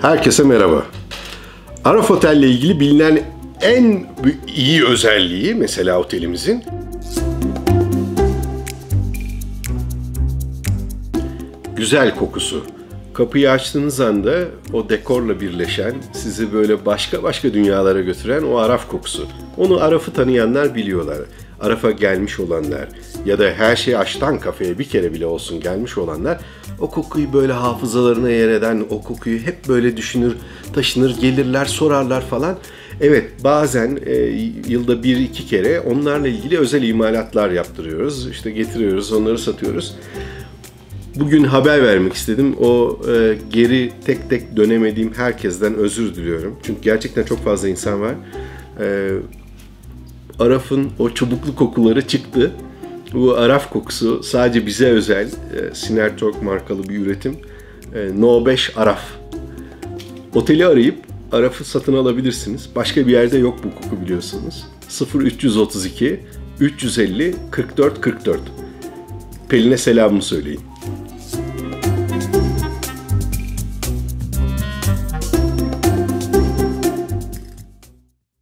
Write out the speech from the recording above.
Herkese merhaba. Araf Otel ile ilgili bilinen en iyi özelliği mesela otelimizin güzel kokusu. Kapıyı açtığınız anda o dekorla birleşen, sizi böyle başka dünyalara götüren o Araf kokusu. Onu Araf'ı tanıyanlar biliyorlar. Araf'a gelmiş olanlar ya da her şey açtan kafeye bir kere bile olsun gelmiş olanlar o kokuyu böyle hafızalarına yer eden, o kokuyu hep böyle düşünür, taşınır, gelirler, sorarlar falan. Evet, bazen yılda 1-2 kere onlarla ilgili özel imalatlar yaptırıyoruz. İşte getiriyoruz, onları satıyoruz. Bugün haber vermek istedim. O geri tek tek dönemediğim herkesten özür diliyorum. Çünkü gerçekten çok fazla insan var. Araf'ın o çubuklu kokuları çıktı. Bu Araf kokusu sadece bize özel. Sinertalk markalı bir üretim. No 5 Araf. Oteli arayıp Araf'ı satın alabilirsiniz. Başka bir yerde yok bu koku biliyorsunuz. 0332 350 44 44. Pelin'e selamımı söyleyin.